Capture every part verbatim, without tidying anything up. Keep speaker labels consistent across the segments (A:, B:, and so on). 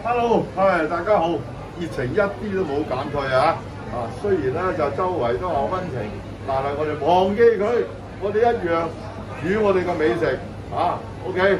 A: Hello， 係大家好，熱情一啲都冇減退啊！啊，雖然咧就周圍都有溫情，但係我哋忘記佢，我哋一樣煮我哋嘅美食啊 ！OK。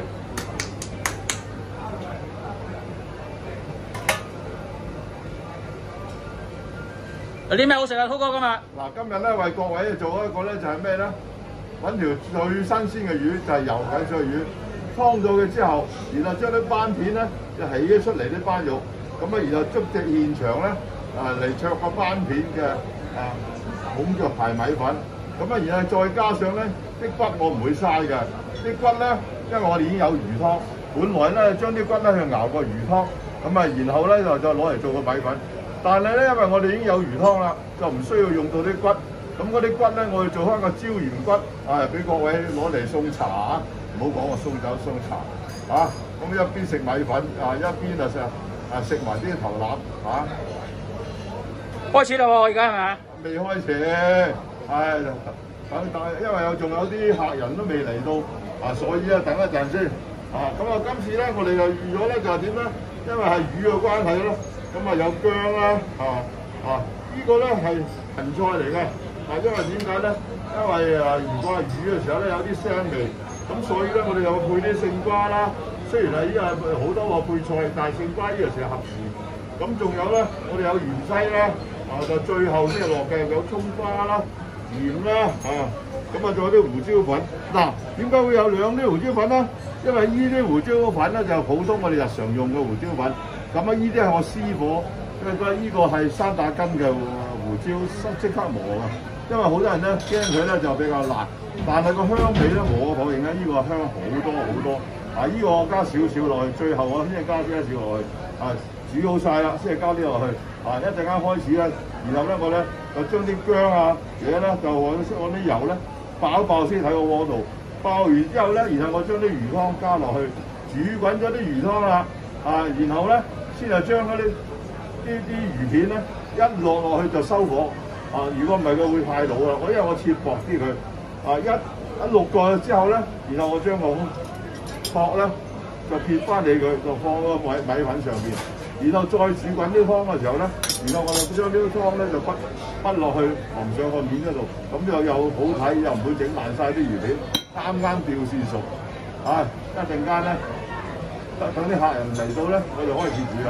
B: 有啲咩好食啊，滔哥今日？
A: 嗱，今日咧為各位做一個咧就係咩咧？揾條最新鮮嘅魚，就係游緊水嘅魚，劏咗佢之後，然後將啲斑片咧就起咗出嚟啲斑肉，咁啊然後捉隻現場咧啊嚟灼個斑片嘅啊孔雀牌米粉，咁啊然後再加上咧啲骨我唔會嘥嘅，啲骨咧因為我哋已經有魚湯，本來咧將啲骨咧去熬個魚湯，咁啊然後咧就再攞嚟做個米粉。但係咧，因為我哋已經有魚湯啦，就唔需要用到啲骨。咁嗰啲骨咧，我哋做翻個椒鹽骨，啊，俾各位攞嚟送茶啊！唔好講我送酒送茶啊！咁一邊食米粉啊，一邊啊食啊食埋啲頭腩啊！
B: 開始啦喎，而家係咪啊？
A: 未開始，唉，等等，因為有仲有啲客人都未嚟到啊，所以咧等一陣先啊。咁啊，今次咧我哋就預咗咧就係點咧？因為係魚嘅關係咯。咁啊有薑啦，啊啊！呢個咧係芹菜嚟嘅，啊因為點解咧？因為啊，如果係魚嘅時候咧有啲腥味，咁所以咧我哋又配啲勝瓜啦。雖然係依家好多個配菜，但係勝瓜呢個時候合時。咁仲有咧，我哋有芫茜啦，啊就最後先落嘅有葱花啦、鹽啦，啊咁啊仲有啲胡椒粉。嗱，點解會有兩啲胡椒粉咧？因為呢啲胡椒粉咧就係普通我哋日常用嘅胡椒粉。咁啊！依啲係我師傅，因為佢依個係山打根嘅胡椒，即刻磨嘅。因為好多人咧驚佢咧就比較辣，但係個香味咧我否認咧，依個香好多好多。啊！依個我加少少落去，最後我先係加啲少落去。啊，煮好晒啦，先係加啲落去。啊，一陣間開始咧，然後咧我咧就將啲薑啊嘢咧就揾揾啲油咧爆一爆先喺個鍋度，爆完之後咧，然後我將啲魚湯加落去，煮滾咗啲魚湯啦。啊，然後咧，先係將嗰啲啲啲魚片咧一落落去就收火。啊，如果唔係佢會太老啦。我因為我切薄啲佢。啊，一一淥過去之後咧，然後我將個殼咧就撇翻起佢，就放個米米粉上邊。然後再煮滾啲湯嘅時候咧，然後我就將呢啲湯咧就滗滗落去淋上個面嗰度，咁就又好睇，又唔會整爛晒啲魚片，啱啱吊線熟。啊，一陣間咧。等啲客人嚟到咧，我就開始煮啦。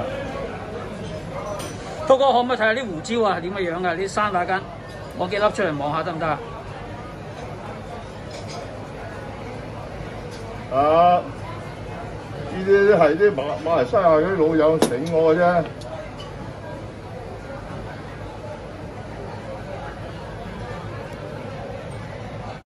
B: 滔哥可唔可以睇下啲胡椒啊？點嘅樣㗎？啲山打根，攞幾粒出嚟望下得唔得啊？
A: 啊！呢啲係啲馬馬來西亞嗰啲老友整我嘅啫。